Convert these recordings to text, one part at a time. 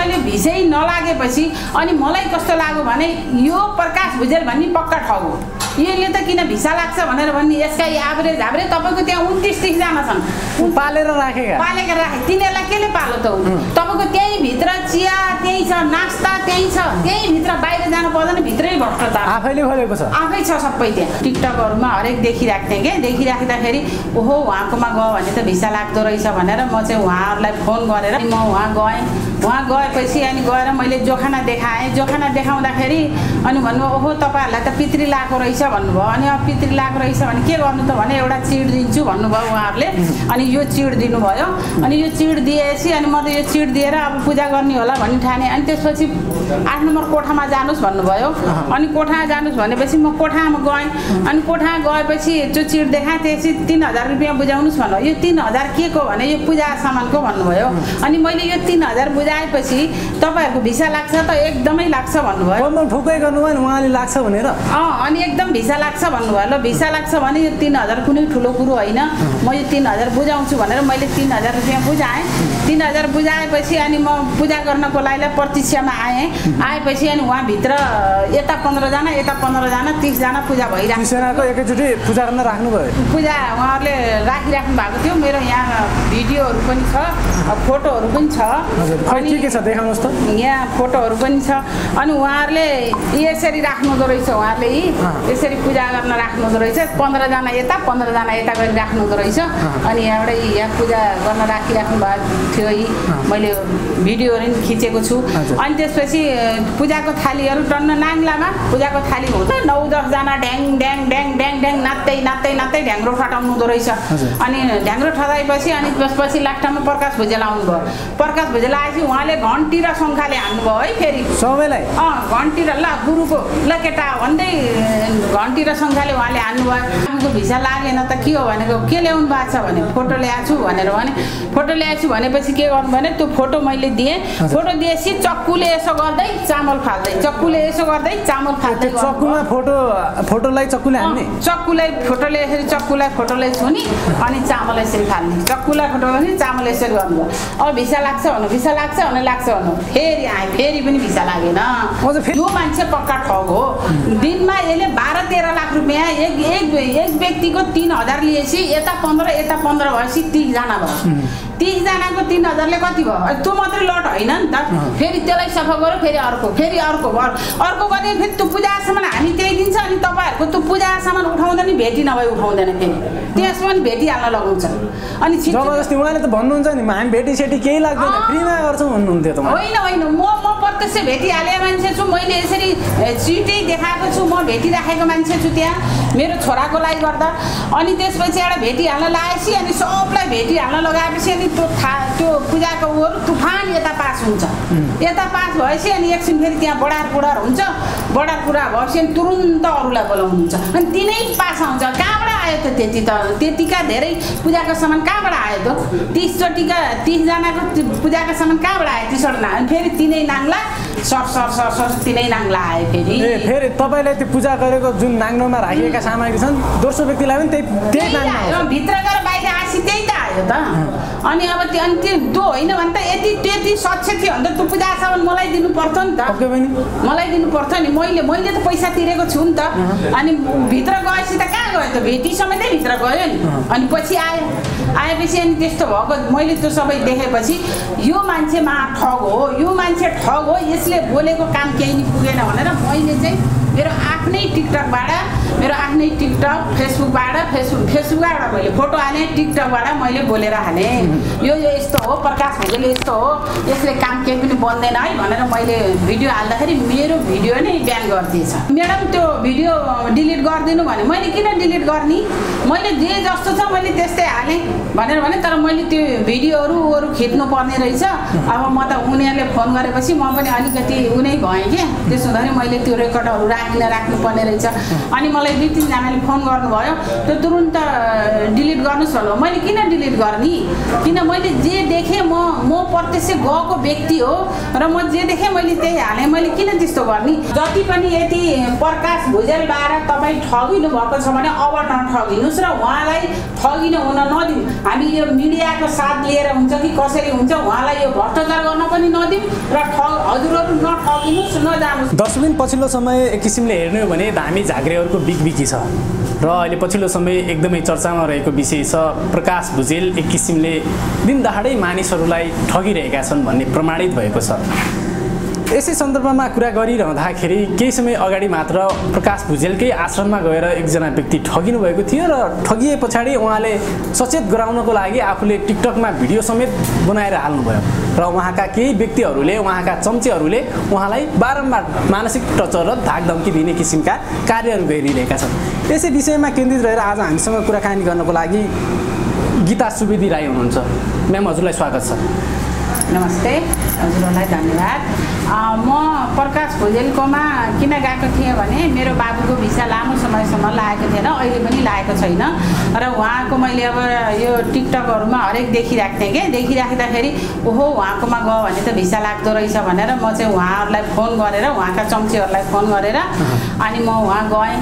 मैले भिसै नलागेपछि अनि मलाई कस्तो लाग्यो भने यो प्रकाश भुजेल भन्ने पक्का ठग हो। यसले त किन भिसा लाग्छ भनेर भन्ने यसका एभरेज तपाईँको त्यहाँ 29-30 जना छन् पालेर राखे तिनीहरूलाई केले पालो त तपाईँको त्यही भित्र चिया त्यही छ, नास्ता त्यही छ, त्यही भित्र बाहिर जानु पर्दैन, भित्रै भ्रष्टाचार आफैले खोलेको छ, आफै छ सबै त्यहाँ। टिकटकहरूमा हरेक देखिराख्थेँ के, देखिराख्दाखेरि ओहो उहाँकोमा गयो भने त भिसा लाग्दो रहेछ भनेर म चाहिँ उहाँहरूलाई फोन गरेर म उहाँ गएँ। उहाँ गएपछि अनि गएर मैले जोखाना देखाएँ। जोखाना देखाउँदाखेरि अनि भन्नुभयो ओहो तपाईँहरूलाई त पितृ लागेको रहेछ भन्नुभयो। अनि अब पितृ लागेको रहेछ भने के गर्नु त भने एउटा चिड दिन्छु भन्नुभयो उहाँहरूले। अनि यो चिड दिनुभयो। अनि यो चिड दिएपछि अनि म त यो चिड दिएर अब पूजा गर्ने होला भन्ने ठाने। अनि त्यसपछि 8 नम्बर कोठामा जानुहोस् भन्नुभयो। अनि कोठामा जानुहोस् भनेपछि म कोठामा गएँ। अनि कोठामा गएपछि त्यो चिड देखाएँ। त्यसपछि 3000 रुपियाँ बुझाउनुहोस् भन्नुभयो। यो 3000 के को भने यो पूजा सामानको भन्नुभयो। अनि मैले यो 3000 बुझाएपछि तपाईँहरूको भिसा लाग्छ त एकदमै लाग्छ भन्नुभयो। ठोकै गर्नुभयो नि उहाँले लाग्छ भनेर। अनि एकदम भिसा लाग्छ भन्नुभयो। ल भिसा लाग्छ भने यो 3000 कुनै ठुलो कुरो होइन, म यो 3000 बुझाउँछु भनेर मैले 3000 रुपियाँ बुझाएँ। 3000 बुझाएपछि अनि म पूजा गर्नको लागि प्रतीक्षामा आएपछि अनि उहाँभित्र यता 15 जना यता 15 जना 30 जना पूजा भइरहेको 30 जनाको एकैचोटि पूजा गर्न राख्नुभयो। पूजा उहाँहरूले राखिराख्नु भएको थियो। मेरो यहाँ भिडियोहरू पनि छ, फोटोहरू पनि छ। अनि के छ देखाउनुहोस् त। यहाँ फोटोहरू पनि छ। अनि उहाँहरूले यसरी राख्नुहुँदो रहेछ। उहाँहरूले यसरी पूजा गर्न राख्नुहुँदो रहेछ। 15 जना यता 15 जना यता गरी राख्नुहुँदो रहेछ। अनि यहाँबाट यहाँ पूजा गर्न राखिराख्नु भएको थियो। मैले भिडियोहरू पनि खिचेको छु। अनि त्यसपछि पूजाको थालीहरू टन्न नाङ्लामा पूजाको थाली हुन्छ 9-10 जना ड्याङ ड्याङ ड्याङ ड्याङ ड्याङ नाच्दै नाच्दै नाच्दै ढ्याङ्ग्रो ठटाउनु हुँदो रहेछ। अनि ढ्याङ्ग्रो ठटाएपछि अनि त्यसपछि लास्टमा प्रकाश भुजेल आउनुभयो। प्रकाश भुजेल आएपछि उहाँले घन्टी र शङ्खाले हान्नुभयो है फेरि सबैलाई। घन्टी र ल गुरुको ल केटा भन्दै घन्टी र शङ्खाले उहाँले हान्नुभयो। आफूको भिसा लागेन त के हो भनेको के ल्याउनु भएको छ भने फोटो ल्याएको छु भनेर भने फोटो ल्याएको छु भनेपछि के गर्नु भने त्यो फोटो मैले दिएँ। फोटो दिएपछि चक्कुले यसो गर्दै चामल फाल्दै चक्कुले यसो गर्दै चामल फाल्दै चक्कुमा फोटोलाई चक्कुले हान्ने चक्कुलाई फोटोले यसरी चक्कुलाई फोटोले छुनी अनि चामल यसरी फाल्ने चक्कुलाई फोटो गर्ने चामल यसरी गर्नुभयो। अब भिसा लाग्छ भन्नु भिसा लाग्छ भने लाग्छ भन्नु फेरि आएँ फेरि पनि भिसा लागेन। यो मान्छे पक्का ठग हो। दिनमा यसले 12-13 लाख रुपियाँ एक व्यक्तिको 3000 लिएपछि यता 15 यता 15 भएपछि 30 जना भयो। 30 जनाको 3000ले कति भयो? त्यो मात्रै लट होइन नि त। फेरि त्यसलाई सफा गऱ्यो फेरि अर्को गर्ने फेरि त्यो पूजा सामान हामी त्यही दिन्छ। अनि तपाईँहरूको त्यो पूजा सामान उठाउँदा नि भेटी नभए उठाउँदैन फेरि त्यसमा पनि भेटी हाल्न लगाउँछ। अनि जबरजस्ती उहाँले त भन्नुहुन्छ नि हामी भेटी सेटी केही लाग्दैन फ्रीमा गर्छौँ भन्नुहुन्थ्यो त। होइन म प्रत्यक्ष भेटी हाले मान्छे छु। मैले यसरी चिटै देखाएको छु। म भेटिराखेको मान्छे छु त्यहाँ मेरो छोराको लागि गर्दा। अनि त्यसपछि एउटा भेटी हाल्न लगाएपछि अनि सबलाई भेटी हाल्न लगाएपछि अनि त्यो पूजाको उहरू तुफान यता पास हुन्छ। यता पास भएपछि अनि एकछिन फेरि त्यहाँ बडार हुन्छ। बडार भएपछि अनि तुरुन्त अरूलाई बोलाउनुहुन्छ। अनि तिनै पास आउँछ। कहाँबाट आयो त त्यतिका धेरै पूजाको सामान कहाँबाट आयो त? 30 जनाको पूजाको सामान कहाँबाट आयो? 30 अनि फेरि तिनै नाङ्ला सर तिनै नाङ्ला आयो फेरि। फेरि तपाईँले त्यो पूजा गरेको जुन नाङ्लोमा राखिएका सामग्री छन् दोस्रो व्यक्तिलाई पनि त्यही नाङ्लो भित्र गएर बाहिर आएपछि त्यही त आयो त। अनि अब त्यो होइन भने त त्यति सच्छ थियो भने त त्यो पूजा सामान मलाई दिनु पर्थ्यो नि त। मलाई दिनु पर्थ्यो नि। मैले त पैसा तिरेको छु नि त। अनि भित्र गएपछि त कहाँ गयो त? भेटी समेतै भित्र गयो नि। अनि पछि आएपछि अनि त्यस्तो भएको मैले त्यो सबै देखेपछि यो मान्छे ठग हो। यो मान्छे ठग हो। यसले बोलेको काम केही नि पुगेन भनेर मैले चाहिँ मेरो आफ्नै टिकटकबाट मेरो आफ्नै टिकटक फेसबुकबाट मैले फोटो हालेँ। टिकटकबाट मैले बोलेर हालेँ यो यस्तो हो प्रकाश भुजेल यस्तो हो यसले काम केही पनि बन्दैन है भनेर मैले भिडियो हाल्दाखेरि मेरो भिडियो नै ब्यान गरिदिएछ। म्याडम त्यो भिडियो डिलिट गरिदिनु भने मैले किन डिलिट गर्ने? मैले जे जस्तो छ मैले त्यस्तै हालेँ भनेर भने तर मैले त्यो भिडियोहरू खिच्नु पर्ने रहेछ। अब म त उनीहरूले फोन गरेपछि म पनि अलिकति उनी भएँ क्या। त्यसो हुँदाखेरि मैले त्यो रेकर्डहरू राख्नु पर्ने रहेछ। अनि मलाई 2-3 जनाले फोन गर्नुभयो त्यो तुरुन्त डिलिट गर्नुस् भन्नु मैले किन डिलिट गर्ने किन मैले जे देखेँ म प्रत्यक्ष गएको व्यक्ति हो र म जे देखेँ मैले त्यही हालेँ मैले किन त्यस्तो गर्ने जति पनि यति प्रकाश भुजेलबाट तपाईँ ठगिनु भएको छ भने अब नठगिनुहोस् र उहाँलाई ठगिन हुन नदिउँ हामी यो मिडियाको साथ लिएर हुन्छ कि कसरी हुन्छ उहाँलाई यो भ्रष्टाचार गर्न पनि नदिउँ र हजुरहरू नठगिनुहोस् नजानुहोस्। दर्शकबिन पछिल्लो समय एक किसिमले हेर्ने हो भने धामी झाँक्रेहरूको बिगबिकी छ र अहिले पछिल्लो समय एकदमै चर्चामा रहेको विषय छ प्रकाश भुजेल एक किसिमले दिनदहाडै मानिसहरूलाई ठगिरहेका छन् भन्ने प्रमाणित भएको छ। यसै सन्दर्भमा कुरा गरिरहँदाखेरि केही समय अगाडि मात्र प्रकाश भुजेलकै आश्रममा गएर एकजना व्यक्ति ठगिनु भएको थियो र ठगिए पछाडि उहाँले सचेत गराउनको लागि आफूले टिकटकमा भिडियो समेत बनाएर हाल्नुभयो र उहाँका केही व्यक्तिहरूले उहाँका चम्चेहरूले उहाँलाई बारम्बार मानसिक टर्चर र धाकधम्की दिने किसिमका कार्यहरू गरिरहेका छन्। यसै विषयमा केन्द्रित रहेर आज हामीसँग कुराकानी गर्नको लागि गीता सुवेदी राई हुनुहुन्छ। म्याम हजुरलाई स्वागत छ। नमस्ते हजुरहरूलाई धन्यवाद। म प्रकाश भुजेलकोमा किन गएको थिएँ भने मेरो बाबुको भिसा लामो समयसम्म लागेको थिएन अहिले पनि लागेको छैन र उहाँको मैले अब यो टिकटकहरूमा हरेक देखिरहेको थिएँ कि देखिराख्दाखेरि ओहो उहाँकोमा गयो भने त भिसा लाग्दो रहेछ भनेर म चाहिँ उहाँहरूलाई फोन गरेर उहाँका चम्चेहरूलाई फोन गरेर अनि म उहाँ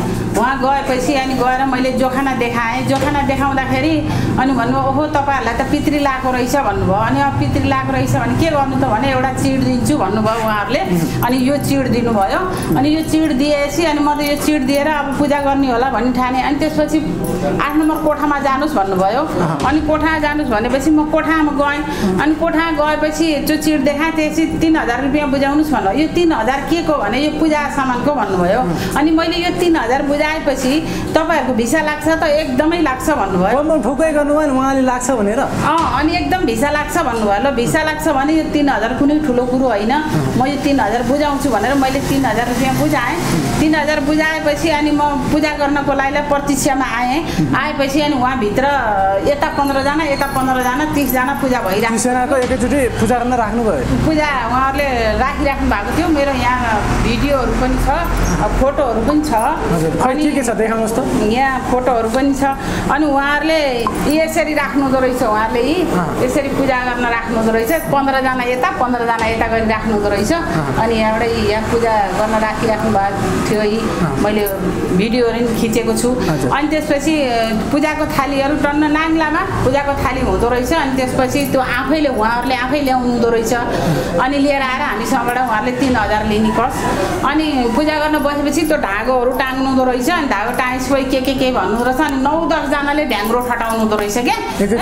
गएपछि अनि गएर मैले जोखाना देखाएँ। जोखाना देखाउँदाखेरि अनि भन्नुभयो ओहो तपाईँहरूलाई त पितृ लागेको रहेछ भन्नुभयो। अनि अब पितृ लागेको रहेछ भने के गर्नु त भने एउटा चिड दिन्छु भन्नुभयो उहाँहरूले। अनि यो चिड दिनुभयो अनि यो चिड दिएपछि अनि म त यो चिड दिएर अब पूजा गर्ने होला भन्ने ठाने। अनि त्यसपछि 8 नम्बर कोठामा जानुहोस् भन्नुभयो। अनि कोठामा जानुहोस् भनेपछि म कोठामा गएँ। अनि कोठामा गएपछि त्यो चिड देखाएँ त्यसपछि 3000 रुपियाँ बुझाउनुहोस् भन्नु। यो 3000 के को भने यो पूजा सामानको भन्नुभयो। अनि मैले यो 3000 बुझाएपछि तपाईँहरूको भिसा लाग्छ त एकदमै लाग्छ भन्नुभयो। ठोकै गर्नुभयो उहाँले लाग्छ भनेर अनि एकदम भिसा लाग्छ भन्नुभयो। ल भिसा लाग्छ भने यो 3000 कुनै ठुलो कुरो होइन म यो 3000 बुझाउँछु भनेर मैले 3000 रुपियाँ बुझाएँ। 3000 बुझाएपछि अनि म पूजा गर्नको लागि प्रतीक्षामा आएपछि अनि उहाँभित्र यता 15 जना यता 15 जना 30 जना पूजा भइरहेको एकैचोटि पूजा गर्न राख्नुभयो। पूजा उहाँहरूले राखिराख्नु भएको थियो। मेरो यहाँ भिडियोहरू पनि छ फोटोहरू पनि छ। अनि के छ देखाउनुहोस् त। यहाँ फोटोहरू पनि छ। अनि उहाँहरूले यसरी राख्नुहुँदो रहेछ उहाँहरूले यसरी पूजा गर्न राख्नुहुँदो रहेछ 15 जना यता 15 जना यता गरी राख्नुहुँदो रहेछ। अनि यहाँबाट यहाँ पूजा गर्न राखिराख्नु भएको थियो मैले भिडियोहरू पनि खिचेको छु। अनि त्यसपछि पूजाको थालीहरू टन्न नाङ्लामा पूजाको थाली हुँदो रहेछ। अनि त्यसपछि त्यो उहाँहरूले आफै ल्याउनु हुँदो रहेछ। अनि लिएर आएर हामीसँगबाट उहाँहरूले 3000 लिने पर्छ। अनि पूजा गर्न बसेपछि त्यो ढागोहरू टाङ्नु हुँदो रहेछ। अनि धागो टाँगेपछि के भन्नु रहेछ। अनि 9-10 जनाले ढ्याङ्ग्रो ठटाउनु हुँदो रहेछ क्या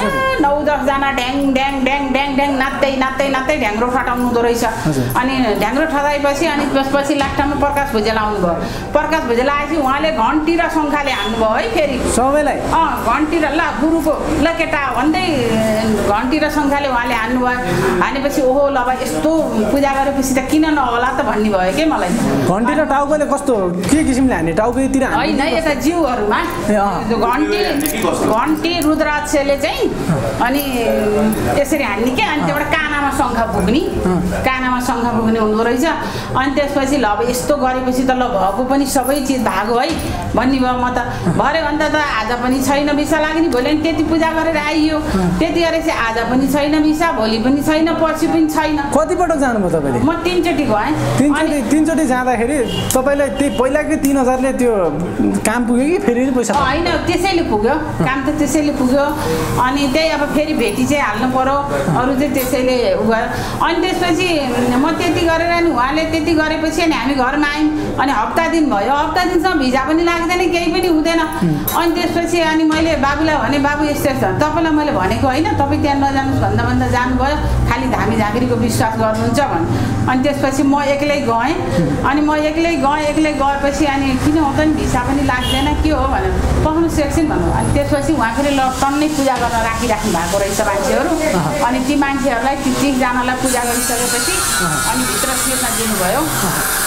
9-10 जना ड्याङ ड्याङ ड्याङ ड्याङ ड्याङ नाच्दै नाच्दै नाच्दै ढ्याङ्ग्रो ठटाउनु हुँदो रहेछ। अनि ढ्याङ्ग्रो ठटाएपछि अनि त्यसपछि लास्टमा प्रकाश भुजेल आउनुभयो। प्रकाश भुजेल आएपछि उहाँले घन्टी र शङ्खाले हान्नुभयो है फेरि सबैलाई घन्टी र ल गुरुको ल केटा भन्दै घन्टी र शङ्खाले उहाँले हान्नुभयो। हानेपछि ओहो ल अब यस्तो पूजा गरेपछि त किन नहोला त भन्ने भयो के मलाई। घन्टी र टाउकोले कस्तो के किसिमले हाने टाउकोतिर होइन यता जिउहरूमा घन्टी रुद्राक्षले चाहिँ अनि यसरी हान्ने क्या। अनि त्यहाँबाट कानामा शङ्ख पुग्ने हुँदो रहेछ। अनि त्यसपछि ल अब यस्तो गरेपछि त ल भएको पनि सबै चिज भागो है भन्ने भयो। म त भरे अन्त त आज पनि छैन भिसा लाग्ने भोलि नि त्यति पूजा गरेर आइयो त्यति गरेपछि आज पनि छैन भिसा भोलि पनि छैन पछि पनि छैन। कतिपटक जानुभयो तपाईँले? म 3 चोटि गएँ। 3 चोटि जाँदाखेरि तपाईँलाई त्यही पहिलाकै 3000ले त्यो काम पुग्यो कि फेरि पैसा? होइन त्यसैले पुग्यो काम त त्यसैले पुग्यो। अनि त्यही अब फेरि भेटी चाहिँ हाल्नु पर्यो अरू चाहिँ त्यसैले गयो। अनि त्यसपछि म त्यति गरेर अनि उहाँले त्यति गरेपछि अनि हामी घरमा आयौँ। अनि हप्ता दिन भयो। हप्ता दिनसम्म भिजा पनि लाग्दैन केही पनि हुँदैन। अनि त्यसपछि अनि मैले बाबुलाई भने बाबु यस्तो यस्तो तपाईँलाई मैले भनेको होइन तपाईँ त्यहाँ नजानुहोस् भन्दा जानुभयो खालि धामी झाँक्रीको विश्वास गर्नुहुन्छ भने। अनि त्यसपछि म एक्लै गएँ। अनि म एक्लै गएपछि अनि किन हो त नि भिसा पनि लाग्दैन के हो भनेर पकाउनुहोस् एकछिन भन्नु। अनि त्यसपछि उहाँ फेरि टन्नै पूजा गर्न राखिराख्नु भएको रहेछ मान्छेहरू। अनि ती मान्छेहरूलाई 30 जनालाई पूजा गरिसकेपछि अनि भित्र छिर्न दिनुभयो।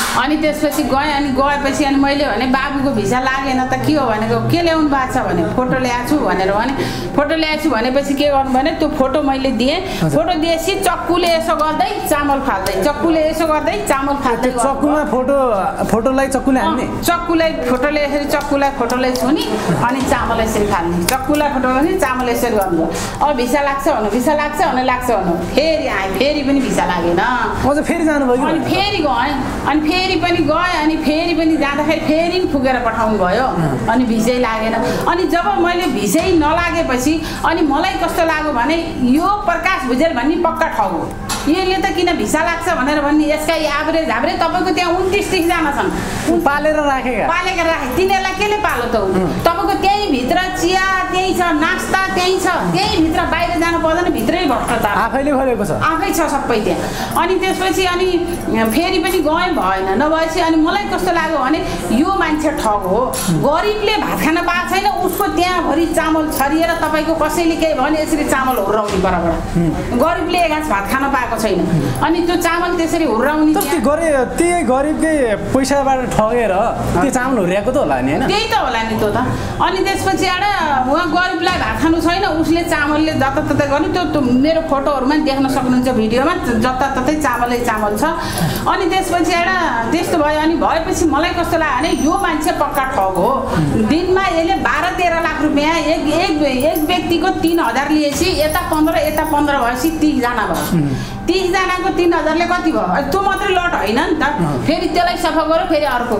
अनि त्यसपछि गएँ अनि गएपछि अनि मैले भने बाबुको भिसा लागेन त के हो भनेको के ल्याउनु भएको छ भने फोटो ल्याएको छु भनेर भने फोटो ल्याएको छु भनेपछि के गर्नु भने त्यो फोटो मैले दिएँ फोटो दिएपछि चक्कुले यसो गर्दै चामल फाल्दै चक्कुले यसो गर्दै चामल फाल्दै चक्कुमा फोटोलाई चक्कुले हान्ने चक्कुलाई फोटोले यसरी चक्कुलाई फोटोलाई छुनी अनि चामल यसरी फाल्ने चक्कुलाई फोटो गर्ने चामल यसरी गर्नु अब भिसा लाग्छ भन्नु भिसा लाग्छ भने लाग्छ भन्नु फेरि आएँ फेरि पनि भिसा लागेन अझ फेरि जानुभयो अनि फेरि गएँ अनि फेरि पनि गएँ अनि फेरि पनि जाँदाखेरि फेरि फुकेर पठाउनु भयो अनि भिसै लागेन अनि जब मैले भिसै नलागेपछि अनि मलाई कस्तो लाग्यो भने यो प्रकाश भुजेल भन्ने पक्का ठग हो यसले त किन भिसा लाग्छ भनेर भन्ने यसका एभरेज हाब्रे तपाईँको त्यहाँ 29-30 जना छन् पालेर राखे तिनीहरूलाई केले पालो त तपाईँको त्यही भित्र चिया त्यही छ नास्ता त्यही छ त्यही भित्र बाहिर जानु पर्दैन भित्रै भ्रष्टाचार आफैले खोलेको छ आफै छ सबै त्यहाँ अनि त्यसपछि अनि फेरि पनि गएँ भएन नभएपछि अनि मलाई कस्तो लाग्यो भने यो मान्छे ठग हो गरिबले भात खान पाएको छैन उसको त्यहाँभरि चामल छरिएर तपाईँको कसैले केही भने यसरी चामल हुर्राउने बराबर गरिबले एक घाँस भात खान पाएको छैन अनि त्यो चामल त्यसरी हुर्राउने त्यही गरिबकै पैसाबाट ठगेर त्यो चामल हुर्याएको त होला नि हैन त्यही त होला नि त्यो त अनि त्यसपछि उहाँ गरिबलाई भात खानु छैन उसले चामलले जताततै गर्नु त्यो मेरो फोटोहरूमा देख्न सक्नुहुन्छ भिडियोमा जताततै चामलै चामल छ अनि त्यसपछि त्यस्तो भयो अनि भएपछि मलाई कस्तो लाग्यो भने यो मान्छे पक्का ठग हो दिनमा यसले 12-13 लाख रुपियाँ एक व्यक्तिको 3000 लिएपछि यता 15 भएपछि 30 जना भयो 30 जनाको 3000ले कति भयो त्यो मात्रै लट होइन नि त फेरि त्यसलाई सफा गरौँ फेरि अर्को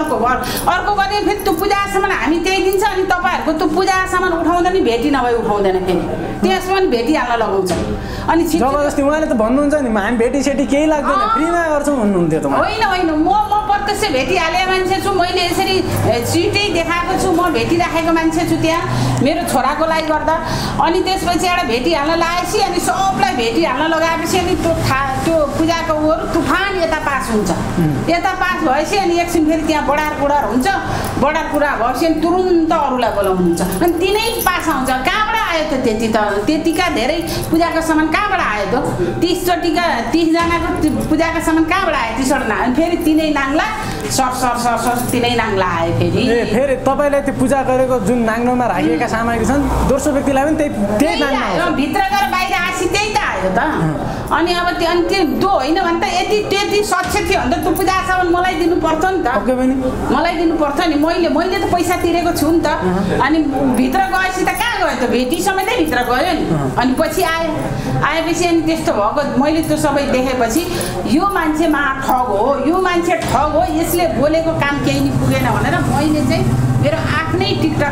गर्ने फेरि त्यो पूजा सामान हामी त्यही दिन्छ अनि तपाईँहरूको त्यो पूजा सामान उठाउँदा नि भेटी नभए उठाउँदैन फेरि त्यसमा पनि भेटी हाल्न लगाउँछ अनि जबरजस्ती उहाँले त भन्नुहुन्छ नि हामी भेटी सेटी केही लाग्दैन फ्रीमा गर्छौँ भन्नुहुन्थ्यो त होइन म प्रत्यक्ष भेटिहाले मान्छे छु मैले यसरी सिटै देखाएको छु म भेटिराखेको मान्छे छु त्यहाँ मेरो छोराको लागि गर्दा अनि त्यसपछि भेटी हाल्न लगाएपछि अनि सबलाई भेटी हाल्न लगाएपछि अनि त्यो पूजाको ओर तुफान यता पास हुन्छ यता पास भएपछि अनि एकछिन फेरि त्यहाँ बडार हुन्छ बडार कुरा भएपछि अनि तुरुन्त अरूलाई बोलाउनुहुन्छ अनि तिनै पास आउँछ कहाँबाट आयो त त्यतिका धेरै पूजाको सामान कहाँबाट आयो त 30 जनाको पूजाको सामान कहाँबाट आयो 30 अनि फेरि तिनै नाङ्ला सर तिनै नाङ्ला आयो फेरि तपाईँले त्यो पूजा गरेको जुन नाङ्लोमा राखिएका सामग्री छन् दोस्रो व्यक्तिलाई पनि त्यही नाङ्लो भित्र गएर बाहिर आएपछि त्यही त आयो त अनि अब त्यो होइन भने त त्यति सक्छ थियो भने त त्यो पूजा सामान मलाई दिनु पर्छ नि त मलाई दिनु पर्छ नि मैले त पैसा तिरेको छु नि त अनि भित्र गएपछि त कहाँ गयो त भेटी समेतै भित्र गयो नि अनि पछि आएपछि अनि त्यस्तो भएको मैले त्यो सबै देखेपछि यो मान्छे ठग हो यसले बोलेको काम केही नि पुगेन भनेर मैले चाहिँ मेरो आफ्नै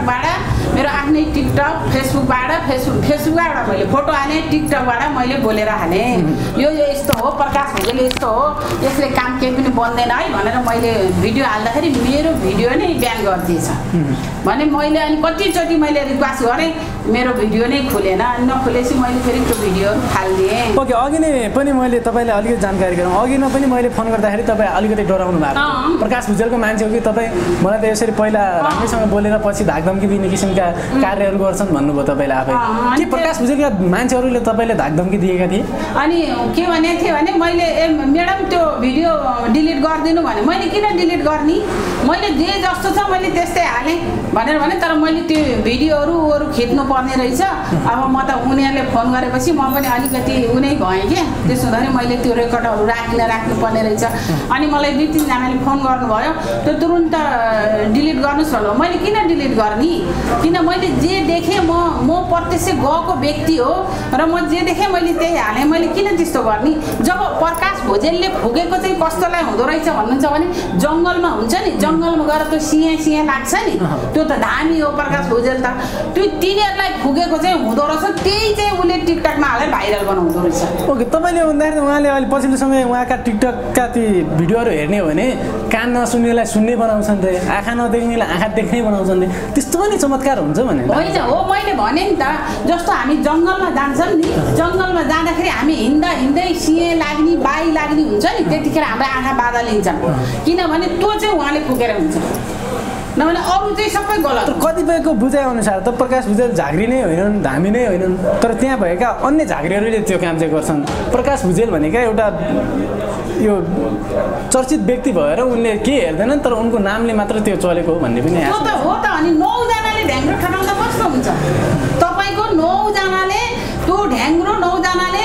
टिकटक फेसबुकबाट मैले फोटो हालेँ टिकटकबाट मैले बोलेर हालेँ यो यस्तो हो प्रकाश भुजेल यस्तो हो यसले काम केही पनि बन्दैन है भनेर मैले भिडियो हाल्दाखेरि मेरो भिडियो नै ब्यान गरिदिएछ भने मैले अनि कतिचोटि मैले रिक्वेस्ट गरेँ मेरो भिडियो नै खुलेन अनि नखुलेपछि मैले फेरि त्यो भिडियोहरू फालिदिएँ ओके अघि नै पनि मैले तपाईँलाई अलिकति जानकारी गराउँ अघि नै पनि मैले फोन गर्दाखेरि तपाईँ अलिकति डराउनु भएको प्रकाश भुजेलको मान्छे हो कि तपाईँ मलाई त यसरी पहिला राम्रैसँग बोलेर पछि धाकधम्की दिने किसिमका कार्यहरू गर्छन् भन्नुभयो तपाईँले आफै के प्रकाश भुजेलका मान्छेहरूले तपाईँले धाकधम्की दिएका थिए अनि के भनेको थिएँ भने मैले म्याडम त्यो भिडियो डिलिट गरिदिनु भने मैले किन डिलिट गर्ने मैले जे जस्तो छ मैले त्यस्तै हालेँ भनेर भने तर मैले त्यो भिडियोहरू खिच्नु पर्ने रहेछ अब म त उनीहरूले फोन गरेपछि म पनि अलिकति उनी भएँ क्या त्यसो हुँदाखेरि मैले त्यो रेकर्डहरू राख्नु पर्ने रहेछ अनि मलाई 2-3 जनाले फोन गर्नुभयो त्यो तुरुन्त डिलिट गर्नुहोस् भन्नु मैले किन डिलिट गर्ने किन मैले जे देखेँ म प्रत्यक्ष गएको व्यक्ति हो र म जे देखेँ मैले त्यही हालेँ मैले किन त्यस्तो गर्ने जब प्रकाश भुजेलले फुकेको चाहिँ कस्तोलाई हुँदो रहेछ भन्नुहुन्छ भने जङ्गलमा हुन्छ नि जङ्गलमा गएर त्यो सिंह लाग्छ नि त्यो त धामी हो प्रकाश भुजेल त त्यो तिनीहरूलाई फुकेको चाहिँ हुँदो रहेछ त्यही चाहिँ उसले टिकटकमा हालेर भाइरल बनाउँदो रहेछ ओके तपाईँले भन्दाखेरि उहाँले अहिले पछिल्लो समय उहाँका टिकटकका ती भिडियोहरू हेर्ने हो भने कान नसुन्नेलाई सुन्ने बनाउँछन् रे आँखा नदेख्नेलाई आँखा देख्ने बनाउँछन् रे त्यस्तो पनि चमत्कार हतियार हुन्छ भने होइन हो मैले भने नि त जस्तो हामी जङ्गलमा जान्छौँ नि जङ्गलमा जाँदाखेरि हामी हिँड्दै सिएँ लाग्ने बाई लाग्ने हुन्छ नि त्यतिखेर हाम्रो आँखा बाधा लिन्छन् किनभने त्यो चाहिँ उहाँले फुकेर हुन्छ नभने अरू चाहिँ सबै गलत कतिपयको बुझाइ अनुसार त प्रकाश भुजेल झाँक्री नै होइनन् धामी नै होइनन् तर त्यहाँ भएका अन्य झाँक्रीहरूले त्यो काम चाहिँ गर्छन् प्रकाश भुजेल भनेका एउटा यो चर्चित व्यक्ति भएर उनले के हेर्दैनन् तर उनको नामले मात्र त्यो चलेको हो भन्ने पनि हो त अनि 9 जनाले ढ्याङ्ग्रो ठटाउँदा कस्तो हुन्छ तपाईँको 9 जनाले त्यो ढ्याङ्ग्रो 9 जनाले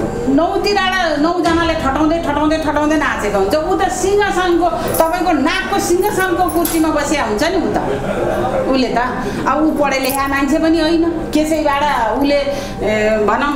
9 जनाले ठटाउँदै नाचेको हुन्छ ऊ त सिंहासनको तपाईँको नाकको सिंहासनको कुर्सीमा बसेका हुन्छ नि ऊ त उसले त अब ऊ पढे लेखा मान्छे पनि होइन त्यसैबाट उसले भनौँ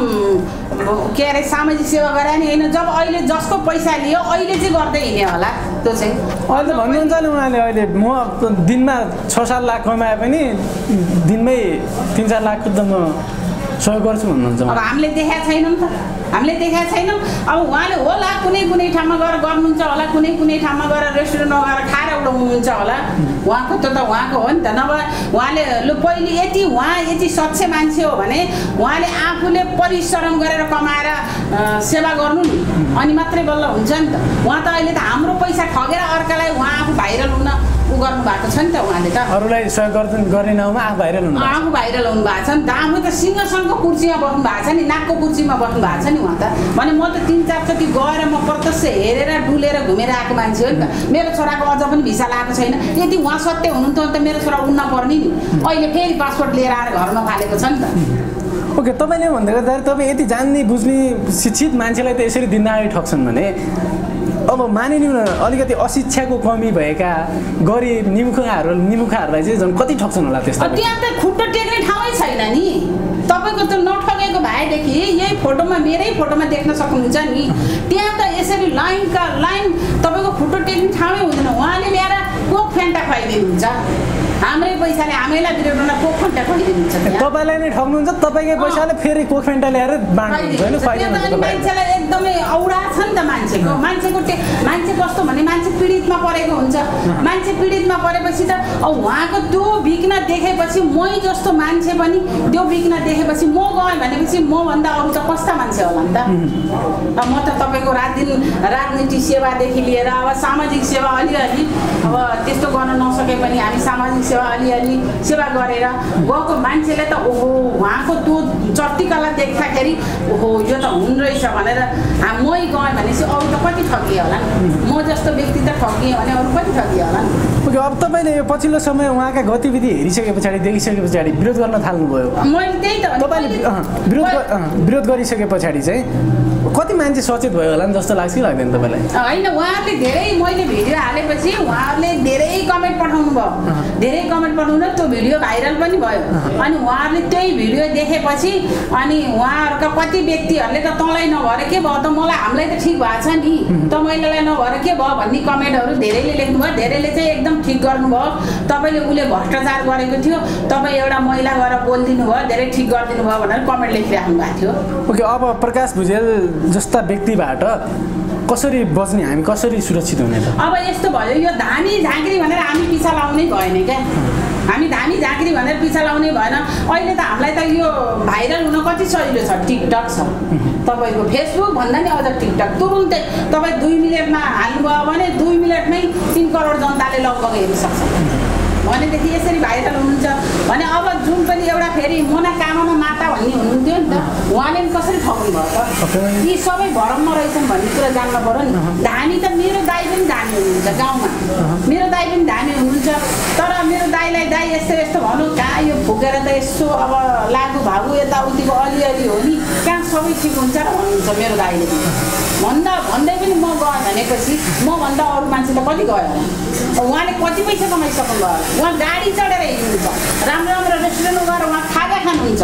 के अरे सामाजिक सेवा गरे नि होइन जब अहिले जसको पैसा लियो अहिले चाहिँ गर्दै हिँड्यो होला त्यो चाहिँ अहिले त भन्नुहुन्छ नि उहाँले अहिले म दिनमा 6-7 लाख कमाए पनि दिनमै 3-4 लाख त म सहयोग गर्छु भन्नुहुन्छ अब हामीले देखाएको छैनौँ त हामीले देखाएको छैनौँ अब उहाँले होला कुनै ठाउँमा गएर गर्नुहुन्छ होला कुनै ठाउँमा गएर रेस्टुरेन्टमा गएर खाएर उडाउनुहुन्छ होला उहाँको त उहाँको हो नि त नभए उहाँले लु पहिले यति सच्चे मान्छे हो भने उहाँले आफूले परिश्रम गरेर कमाएर सेवा गर्नु नि अनि मात्रै बल्ल हुन्छ नि त उहाँ त अहिले त हाम्रो पैसा ठगेर अर्कालाई उहाँ आफू भाइरल हुन ऊ गर्नु भएको छ नि त उहाँले त अरूलाई सहयोग गर्ने नाउँमा आफू भाइरल हुनु भएको छ नि त आफू त सिंहासनको कुर्सीमा बस्नु भएको छ नि नाकको कुर्सीमा बस्नु भएको छ नि उहाँ त भने म त 3-4 चोटि गएर म प्रत्यक्ष हेरेर डुलेर घुमेर आएको मान्छे हो नि त मेरो छोराको अझ पनि भिसा लागेको छैन यदि उहाँ सत्य हुनुहुन्थ्यो भने त मेरो छोरा उड्न पर्ने नि अहिले फेरि पासपोर्ट लिएर आएर घरमा फालेको छ नि त ओके तपाईँले भन्दै गर्दाखेरि तपाईँ यति जान्ने बुझ्ने शिक्षित मान्छेलाई त यसरी दिनदाडी ठग्छन् भने अब मानिलिउँ अलिकति अशिक्षाको कमी भएका गरिब निमुखाहरूलाई चाहिँ झन् कति ठग्छन् होला त्यस्तो त्यहाँ त खुट्टा टेक्ने ठाउँै छैन नि तपाईँको त नठगेको भएदेखि यही फोटोमा मेरै फोटोमा देख्न सक्नुहुन्छ नि त्यहाँ त यसरी लाइन तपाईँको खुट्टो टेक्ने ठाउँै हुँदैन उहाँले ल्याएर कोक फेन्टा खुवाइदिनुहुन्छ हाम्रै पैसाले हामीलाई बिरेटोलाई कोक फेन्टा खुवाइदिनुहुन्छ तपाईँलाई नै ठग्नुहुन्छ तपाईँकै पैसाले फेरि कोक फेन्टा ल्याएर बाँड्नुहुन्छ मान्छेलाई एकदमै औडा छ नि त मान्छे कस्तो भने मान्छे पीडितमा परेको हुन्छ मान्छे पीडितमा परेपछि त अब उहाँको त्यो बिक्न देखेपछि मै जस्तो मान्छे पनि त्यो बिक्न देखेपछि म गएँ भनेपछि मभन्दा अरू त कस्ता मान्छे होला नि त अब म त तपाईँको राजनीति सेवादेखि लिएर अब सामाजिक सेवा अलिअलि अब त्यस्तो गर्न नसके पनि हामी सामाजिक सेवा अलिअलि सेवा गरेर गएको मान्छेले त ओहो उहाँको त्यो चट्टिकला देख्दाखेरि ओहो यो त हुन रहेछ भनेर मै गएँ भनेपछि अरू त कति ठगियो होला म जस्तो व्यक्ति त ठगियो भने अरू कति ठगियो होला ओके अब तपाईँले यो पछिल्लो समय उहाँका गतिविधि हेरिसके पछाडि देखिसके पछाडि विरोध गर्न थाल्नुभयो मैले त्यही त तपाईँले विरोध गरिसके पछाडि चाहिँ कति मान्छे सचेत भयो होला नि जस्तो लाग्छ कि लाग्दैन तपाईँलाई होइन उहाँहरूले धेरै मैले भिडियो हालेपछि उहाँहरूले धेरै कमेन्ट पठाउनु भयो त्यो भिडियो भाइरल पनि भयो अनि उहाँहरूले त्यही भिडियो देखेपछि अनि उहाँहरूका कति व्यक्तिहरूले त तँलाई नभएर के भयो त मलाई हामीलाई त ठिक भएको छ नि त महिलालाई नभएर के भयो भन्ने कमेन्टहरू धेरैले लेख्नुभयो धेरैले चाहिँ एकदम ठिक गर्नुभयो तपाईँले उसले भ्रष्टाचार गरेको थियो तपाईँ एउटा महिला गएर बोलिदिनु भयो धेरै ठिक गरिदिनु भयो भनेर कमेन्ट लेखिराख्नु भएको थियो ओके अब प्रकाश भुजेल जस्ता व्यक्तिबाट कसरी बच्ने हामी कसरी सुरक्षित हुने त अब यस्तो भयो यो धामी झाँक्री भनेर हामी पिछा लाउनै भएन क्या हामी धामी झाँक्री भनेर पिछा लाउनै भएन अहिले त हामीलाई त यो भाइरल हुन कति सजिलो छ टिकटक छ तपाईँको फेसबुक भन्दा नि अझ टिकटक तुरुन्तै तपाईँ 2 मिनटमा हाल्नुभयो भने 2 मिनटमै 3 करोड जनताले लगभग हेर्न सक्छ भनेदेखि यसरी भाइरल हुनुहुन्छ भने अब जुन पनि एउटा फेरि मनोकामना माता भन्ने हुनुहुन्थ्यो नि त उहाँले पनि कसरी ठग्नु भयो त यी सबै भरममा रहेछन् भन्ने कुरा जान्न पर्यो नि धामी त मेरो दाइ पनि धामी हुनुहुन्छ गाउँमा मेरो दाइ पनि धामी हुनुहुन्छ तर मेरो दाइलाई दाइ यस्तो भनौँ कहाँ यो फुकेर त यसो अब लागु भागु यताउतिको अलिअलि हो नि कहाँ सबै ठिक हुन्छ र भन्नुहुन्छ मेरो दाइले भन्दै पनि म गएँ भनेपछि मभन्दा अरू मान्छे त कति गयो होला उहाँले कति पैसा कमाइसक्नु भयो होला उहाँ गाडी चढेर हिँड्नुहुन्छ राम्रो रेस्टुरेन्टमा गएर उहाँ खाजा खानुहुन्छ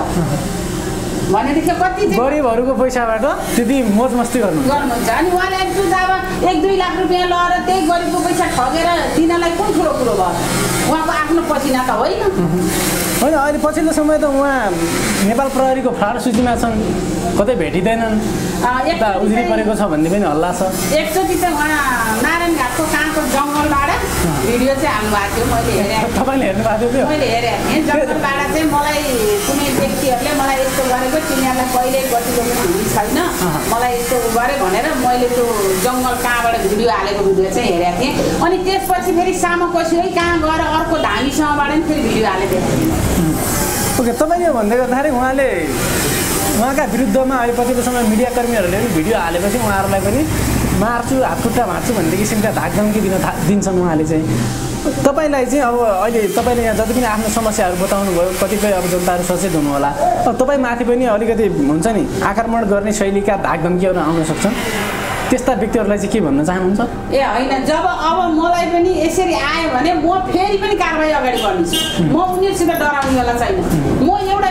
भनेदेखि कति गरिबहरूको पैसाबाट त्यति मोज मस्ती गर्नुहुन्छ अनि उहाँले अब 1-2 2 लाख रुपियाँ लगेर त्यही गरिबको पैसा ठगेर दिनलाई कुन ठुलो कुरो भयो उहाँको आफ्नो पसिना त होइन होइन अहिले पछिल्लो समय त उहाँ नेपाल प्रहरीको फ्रड सूचीमा छन् कतै भेटिँदैनन् यता उजुरी परेको छ भन्ने पनि हल्ला छ एकचोटि चाहिँ उहाँ नारायण घाटको कहाँको जङ्गलबाट भिडियो चाहिँ हाल्नुभएको थियो मैले हेरेँ तपाईँले हेर्नुभएको थियो मैले हेरेँ जङ्गलबाट चाहिँ मलाई कुनै व्यक्तिहरूले मलाई यस्तो गरेको तिनीहरूलाई कहिले गतिको पनि छैन मलाई यस्तो गरेँ भनेर मैले त्यो जङ्गल कहाँबाट भिडियो हालेको भिडियो चाहिँ हेरेको थिएँ अनि त्यसपछि फेरि सामोकोसी है कहाँ गएर अर्को धामीसँगबाट पनि फेरि भिडियो हालेको थिएँ ओके तपाईँले भन्दै गर्दाखेरि उहाँले उहाँका विरुद्धमा अहिले पछिल्लो समय मिडियाकर्मीहरूले पनि भिडियो हालेपछि उहाँहरूलाई पनि मार्छु हातखुट्टा मार्छु भन्ने किसिमका धाकधम्की दिन्छन् उहाँले चाहिँ तपाईँलाई चाहिँ अब अहिले तपाईँले यहाँ जति पनि आफ्नो समस्याहरू बताउनु भयो कतिपय अब जनताहरू सचेत हुनु होला अब तपाईँ माथि पनि अलिकति हुन्छ नि आक्रमण गर्ने शैलीका धाकधम्कीहरू आउन सक्छन् त्यस्ता व्यक्तिहरूलाई चाहिँ के भन्न चाहनुहुन्छ ए होइन जब अब मलाई पनि यसरी आयो भने म फेरि पनि कारबाही अगाडि गर्नेछु म उनीहरूसित डराउनेवाला छैन म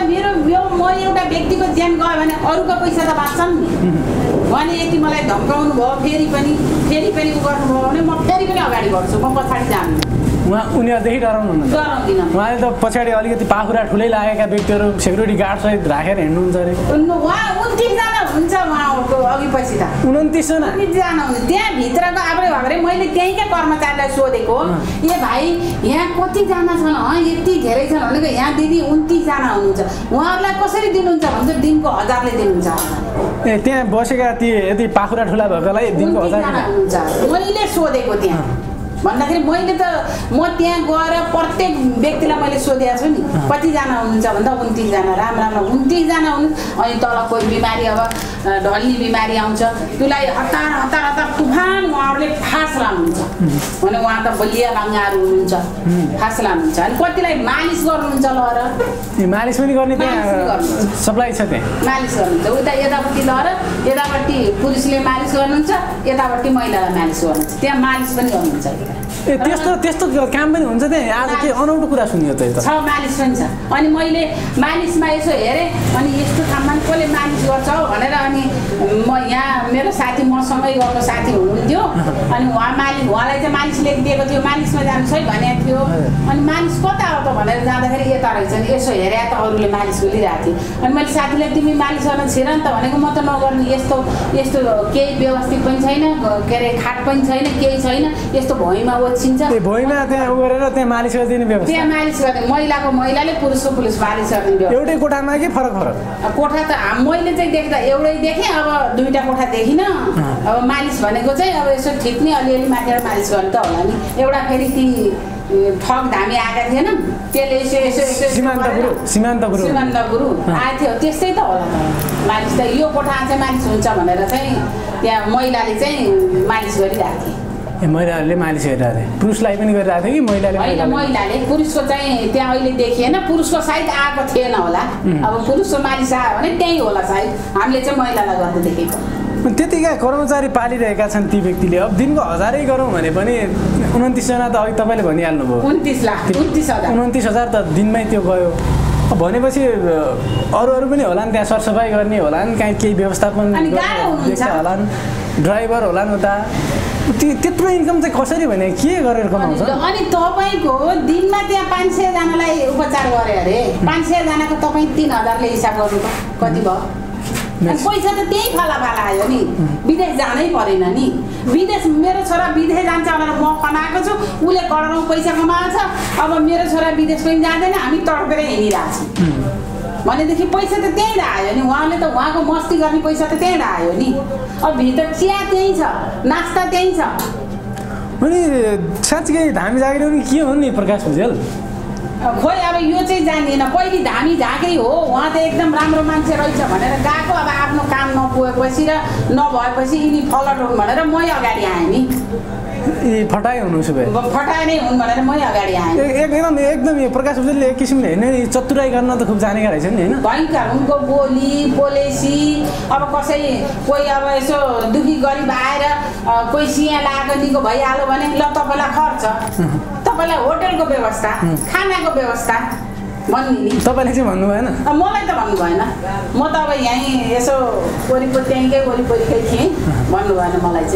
एउटा व्यक्तिको ज्यान गयो भने अरूको पैसा त बाँच्छन् नि उहाँले यति मलाई धम्काउनु भयो फेरि पनि उ गर्नुभयो भने म फेरि पनि अगाडि बढ्छु म पछाडि जान्छु उनीहरूदेखि डराउनुहुन्न उहाँले त पछाडि अलिकति पाखुरा ठुलै लागेका व्यक्तिहरू सेक्युरिटी गार्डसहित राखेर हिँड्नुहुन्छ अरे उहाँ 29 जना हुन्छ उहाँको अघि पछि त 29 जना हुन्छ त्यहाँभित्रको आब्रे मैले त्यहीँकै कर्मचारीलाई सोधेको ए भाइ यहाँ कतिजना छन् यति धेरै छन् भनेको यहाँ दिदी 29 जना हुनुहुन्छ उहाँहरूलाई कसरी दिनुहुन्छ भन्छ दिनको 1000ले दिनुहुन्छ ए त्यहाँ बसेका ती यति पाखुरा ठुला भएकोलाई दिनको 1000 हुन्छ मैले सोधेको त्यहाँ भन्दाखेरि मैले त म त्यहाँ गएर प्रत्येक व्यक्तिलाई मैले सोधेको छु नि कतिजना हुनुहुन्छ भन्दा 29 जना राम्रो 29 जना हुनु अनि तल कोही बिमारी अब ढल्ने बिमारी आउँछ त्यसलाई हतार तुफान उहाँहरूले फास लानुहुन्छ भने उहाँ त बलिया बाङ्गाहरू हुनुहुन्छ फास लानुहुन्छ अनि कतिलाई मालिस गर्नुहुन्छ लएर मालिस पनि गर्ने त्यहाँ सप्लाई छ त्यहाँ मालिस गर्नुहुन्छ उता यतापट्टि लएर यतापट्टि पुरुषले मालिस गर्नुहुन्छ यतापट्टि महिलालाई मालिस गर्नुहुन्छ त्यहाँ मालिस पनि गर्नुहुन्छ ए त्यस्तो काम पनि हुन्छ त्यहाँ आज के अनौठो कुरा सुनियो त छ मालिस पनि छ अनि मैले मालिसमा यसो हेरेँ अनि यस्तो ठाउँमा कसले मालिस गर्छ भनेर अनि म यहाँ मेरो साथी मसँगै गएको साथी हुनुहुन्थ्यो अनि उहाँलाई चाहिँ मालिस लेखिदिएको थियो मालिसमा जानु है भनेको थियो अनि मालिस कता हो त भनेर जाँदाखेरि यता रहेछ नि यसो हेरे त अरूले मालिस गरिरहेको थियो अनि मैले साथीलाई तिमी मालिस गर्न छिर नि त भनेको म त नगर्ने यस्तो केही व्यवस्थित पनि छैन के अरे खाट पनि छैन केही छैन यस्तो भुइँमा ओछिन्छ भुइँमा त्यहाँ उ गरेर त्यहाँ मालिस गरिदिने व्यवस्था त्यहाँ मालिस गर्ने महिलाको महिलाले पुरुषको पुरुष मालिस गर्ने व्यवस्था एउटै कोठामा कि फरक कोठा त मैले चाहिँ देख्दा एउटै देखेँ अब 2टा कोठा देखिनँ अब मालिस भनेको चाहिँ अब यसो ठिक्ने अलिअलि माथि मालिस गर्ने त होला नि एउटा फेरि ती ठग धामी आएका थिएन त्यसले यसो सीमान्त गुरु आएको थियो त्यस्तै त होला मालिस त यो कोठा चाहिँ मालिस हुन्छ भनेर चाहिँ त्यहाँ महिलाले चाहिँ मालिस गरिरहेको थिए महिलाहरूले मालिस गरिरहेको थिए पुरुषलाई पनि गरिरहेको थियो कि महिलाले पुरुषको चाहिँ त्यहाँ अहिले देखिएन पुरुषको सायद आएको थिएन होला अब पुरुषको मालिस आयो भने त्यही होला सायद हामीले चाहिँ महिलालाई गर्दै देखेको त्यतिका कर्मचारी पालिरहेका छन् ती व्यक्तिले अब दिनको 1000 गरौँ भने पनि 29 जना त अघि तपाईँले भनिहाल्नुभयो 29,000 त दिनमै त्यो गयो भनेपछि अरू पनि होला नि त्यहाँ सरसफाइ गर्ने होला नि कहीँ केही व्यवस्थापन होला नि ड्राइभर होला नि उता त्यत्रो इन्कम चाहिँ कसरी भने के गरेर कमाउँछ अनि तपाईँको दिनमा त्यहाँ 500 जनालाई उपचार गरे अरे 500 जनाको तपाईँ 3000ले हिसाब गर्नु कति भयो पैसा त त्यही फाला आयो नि विदेश जानै परेन नि विदेश मेरो छोरा विदेश जान्छ भनेर म कमाएको छु उसले करोडौँ पैसा कमाएको छ अब मेरो छोरा विदेश पनि जाँदैन हामी तडपेर हिँडिरहेको छौँ भनेदेखि पैसा त त्यहीँ आयो नि उहाँले त उहाँको मस्ती गर्ने पैसा त त्यहीँ आयो नि अब भित्र चिया त्यहीँ छ नास्ता त्यहीँ छ अनि साँच्चै धामी जागिर पनि के हो नि प्रकाश भुजेल खोइ अब यो चाहिँ जानिएन पहिले धामी झाँक्री हो उहाँ त एकदम राम्रो मान्छे रहेछ भनेर गएको अब आफ्नो काम नपुगेपछि र नभएपछि यिनी फलट हुन् भनेर मै अगाडि आएँ नि फटाइ हुनुहुन्छ फटाइ नै हुन् भनेर मै अगाडि आएँ एकदम यो प्रकाश भुजेलले एक किसिमले होइन चतुराई गर्न त खुब जानेका रहेछ नि होइन भयङ्कर उनको बोली पोलेसी अब कसै कोही अब यसो दुखी गरिब आएर कोही सिया लागेको निको भइहाल्यो भने ल तपाईँलाई खर्च तपाईँलाई होटलको व्यवस्था खानाको व्यवस्था भन्ने नि तपाईँले चाहिँ भन्नु भएन मलाई त भन्नु भएन म त अब यहीँ यसो वरिपरि त्यहीँकै वरिपरिकै थिएँ भन्नु भएन मलाई चाहिँ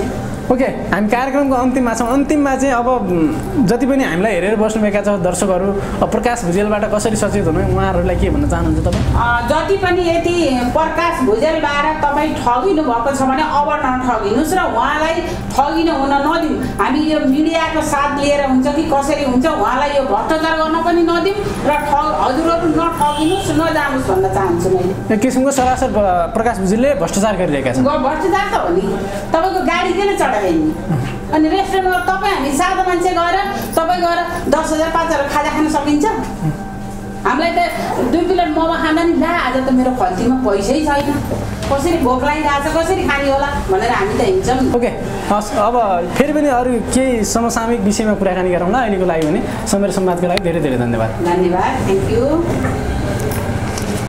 ओके, हामी कार्यक्रमको अन्तिममा छौँ। अन्तिममा चाहिँ अब जति पनि हामीलाई हेरेर बस्नुभएका छ दर्शकहरू, प्रकाश भुजेलबाट कसरी सचेत हुनु, उहाँहरूलाई के भन्न चाहनुहुन्छ तपाईँ? जति पनि यदि प्रकाश भुजेलबाट तपाईँ ठगिनु भएको छ भने अब नठगिनुहोस् र उहाँलाई ठगिनु हुन नदिउँ। हामी यो मिडियाको साथ लिएर हुन्छ कि कसरी हुन्छ उहाँलाई यो भ्रष्टाचार गर्न पनि नदिउँ र हजुरहरू नठगिनुहोस्, नजानुहोस् भन्न चाहन्छु मैले। एक किसिमको सरासर प्रकाश भुजेलले भ्रष्टाचार गरिरहेका छन्। भ्रष्टाचार त हो नि, तपाईँको गाडी किन चढायो नि? अनि रेस्टुरेन्टमा तपाईँ हामी सादा मान्छे गएर तपाईँ गएर 10,000 5,000 खाजा खान सकिन्छ? हामीलाई त 2 प्लेट मोमो खाँदा नि ला आज त मेरो खल्तीमा पैसै छैन, कसरी भोक लागिरहेको छ, कसरी खाने होला भनेर हामी त हिँड्छौँ। ओके, हस्, अब फेरि पनि अरू केही समसामयिक विषयमा कुराकानी गरौँला। अहिलेको लागि भने समय र संवादको लागि धेरै धेरै धन्यवाद। धन्यवाद, थ्याङ्क यू।